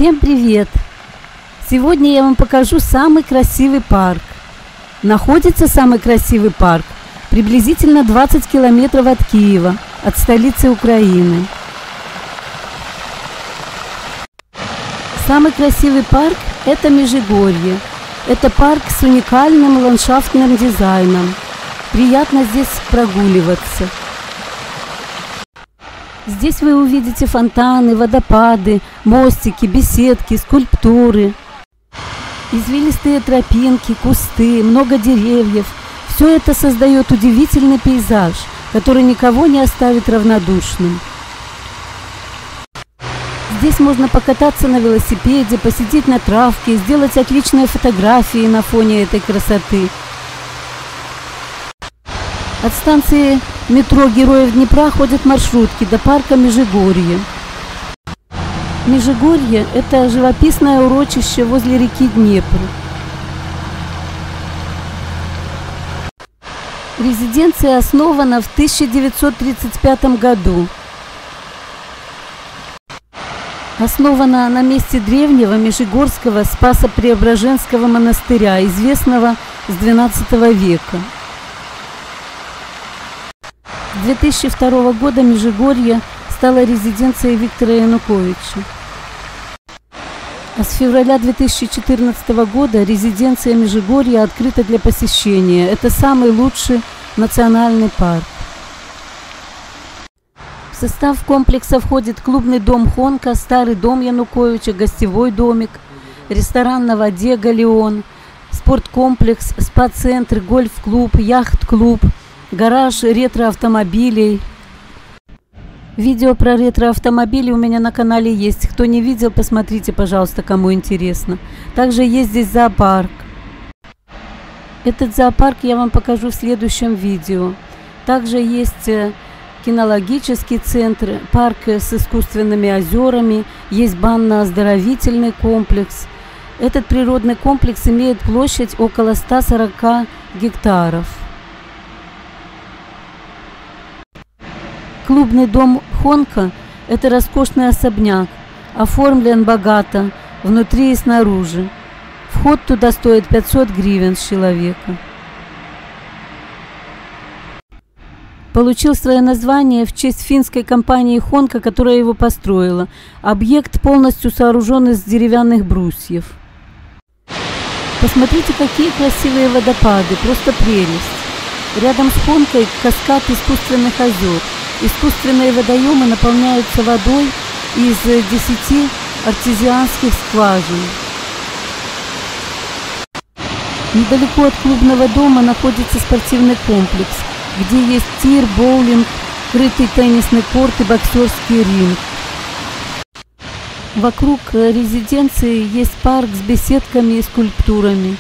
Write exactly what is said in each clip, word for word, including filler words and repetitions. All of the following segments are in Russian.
Всем привет! Сегодня я вам покажу самый красивый парк. Находится самый красивый парк приблизительно двадцать километров от Киева, от столицы Украины. Самый красивый парк – это Межигорье. Это парк с уникальным ландшафтным дизайном. Приятно здесь прогуливаться. Здесь вы увидите фонтаны, водопады, мостики, беседки, скульптуры, извилистые тропинки, кусты, много деревьев. Все это создает удивительный пейзаж, который никого не оставит равнодушным. Здесь можно покататься на велосипеде, посидеть на травке, сделать отличные фотографии на фоне этой красоты. От станции метро Героев Днепра ходят маршрутки до парка Межигорье. Межигорье – это живописное урочище возле реки Днепр. Резиденция основана в тысяча девятьсот тридцать пятом году. Основана на месте древнего Межигорского Спасо-Преображенского монастыря, известного с двенадцатого века. С две тысячи второго года Межигорье стало резиденцией Виктора Януковича. А с февраля две тысячи четырнадцатого года резиденция Межигорья открыта для посещения. Это самый лучший национальный парк. В состав комплекса входит клубный дом Хонка, старый дом Януковича, гостевой домик, ресторан на воде «Галеон», спорткомплекс, спа-центр, гольф-клуб, яхт-клуб, гараж ретро-автомобилей. Видео про ретро-автомобили у меня на канале есть. Кто не видел, посмотрите, пожалуйста, кому интересно. Также есть здесь зоопарк. Этот зоопарк я вам покажу в следующем видео. Также есть кинологический центр, парк с искусственными озерами, есть банно-оздоровительный комплекс. Этот природный комплекс имеет площадь около ста сорока гектаров. Клубный дом Хонка – это роскошный особняк, оформлен богато, внутри и снаружи. Вход туда стоит пятьсот гривен с человека. Получил свое название в честь финской компании Хонка, которая его построила. Объект полностью сооружен из деревянных брусьев. Посмотрите, какие красивые водопады, просто прелесть. Рядом с Хонкой каскад искусственных озер. Искусственные водоемы наполняются водой из десяти артезианских скважин. Недалеко от клубного дома находится спортивный комплекс, где есть тир, боулинг, крытый теннисный корт и боксерский ринг. Вокруг резиденции есть парк с беседками и скульптурами.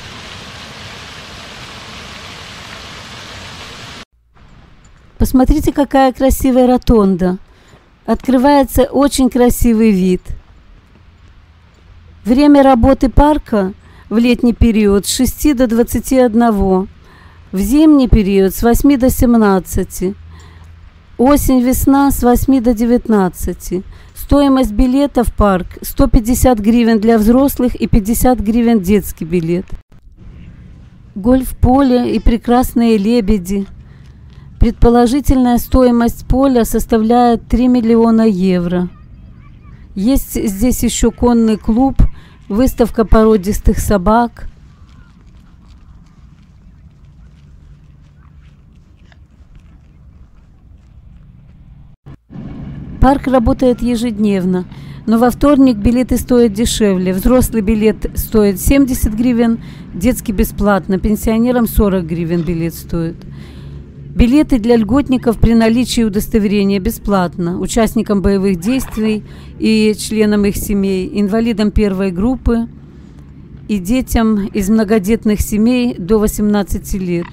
Посмотрите, какая красивая ротонда. Открывается очень красивый вид. Время работы парка в летний период с шести до двадцати одного. В зимний период с восьми до семнадцати. Осень-весна с восьми до девятнадцати. Стоимость билета в парк сто пятьдесят гривен для взрослых и пятьдесят гривен детский билет. Гольф-поле и прекрасные лебеди. Предположительная стоимость поля составляет три миллиона евро. Есть здесь еще конный клуб, выставка породистых собак. Парк работает ежедневно, но во вторник билеты стоят дешевле. Взрослый билет стоит семьдесят гривен, детский бесплатно, пенсионерам сорок гривен билет стоит. Билеты для льготников при наличии удостоверения бесплатно, участникам боевых действий и членам их семей, инвалидам первой группы и детям из многодетных семей до восемнадцати лет.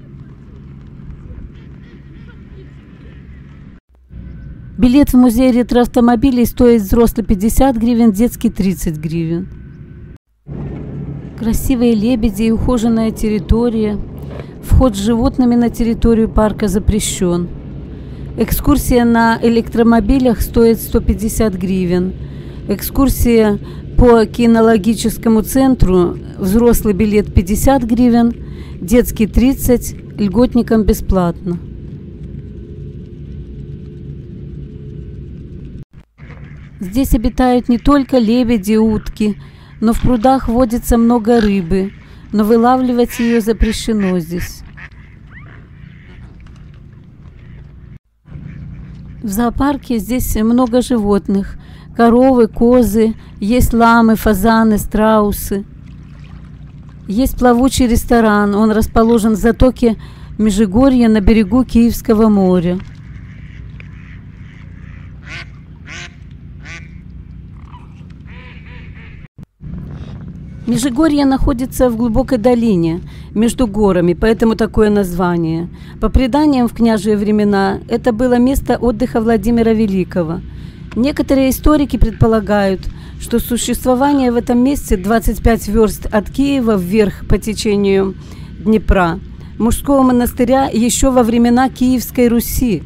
Билет в музей ретроавтомобилей стоит взрослый пятьдесят гривен, детский тридцать гривен. Красивые лебеди и ухоженная территория. Вход с животными на территорию парка запрещен. Экскурсия на электромобилях стоит сто пятьдесят гривен. Экскурсия По кинологическому центру взрослый билет пятьдесят гривен, детский тридцать, льготникам бесплатно. Здесь обитают не только лебеди, утки, но в прудах водится много рыбы, но вылавливать ее запрещено здесь. В зоопарке здесь много животных. Коровы, козы, есть ламы, фазаны, страусы. Есть плавучий ресторан, он расположен в затоке Межигорья на берегу Киевского моря. Межигорье находится в глубокой долине между горами, поэтому такое название. По преданиям, в княжие времена это было место отдыха Владимира Великого. Некоторые историки предполагают, что существование в этом месте двадцать пять верст от Киева вверх по течению Днепра мужского монастыря еще во времена Киевской Руси.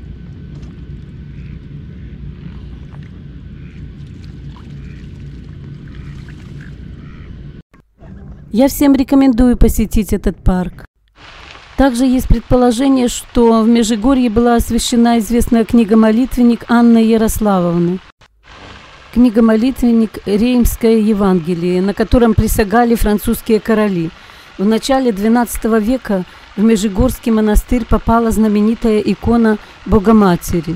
Я всем рекомендую посетить этот парк. Также есть предположение, что в Межигорье была освящена известная книга-молитвенник Анны Ярославовны. Книга-молитвенник «Реймское Евангелие», на котором присягали французские короли. В начале двенадцатого века в Межигорский монастырь попала знаменитая икона Богоматери.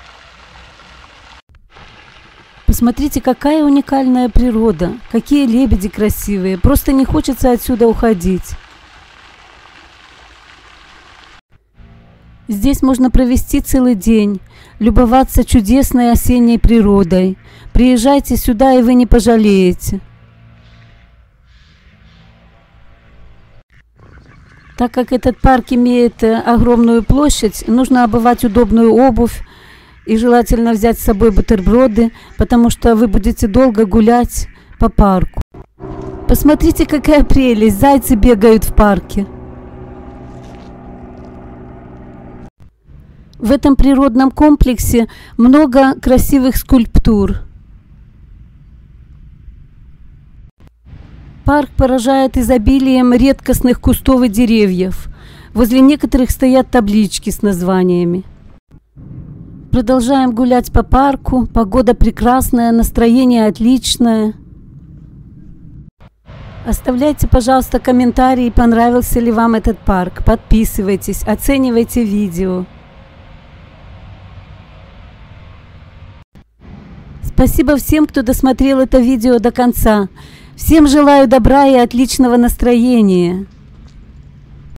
Посмотрите, какая уникальная природа, какие лебеди красивые, просто не хочется отсюда уходить. Здесь можно провести целый день, любоваться чудесной осенней природой. Приезжайте сюда, и вы не пожалеете. Так как этот парк имеет огромную площадь, нужно обувать удобную обувь и желательно взять с собой бутерброды, потому что вы будете долго гулять по парку. Посмотрите, какая прелесть! Зайцы бегают в парке. В этом природном комплексе много красивых скульптур. Парк поражает изобилием редкостных кустов и деревьев. Возле некоторых стоят таблички с названиями. Продолжаем гулять по парку. Погода прекрасная, настроение отличное. Оставляйте, пожалуйста, комментарии, понравился ли вам этот парк. Подписывайтесь, оценивайте видео. Спасибо всем, кто досмотрел это видео до конца. Всем желаю добра и отличного настроения.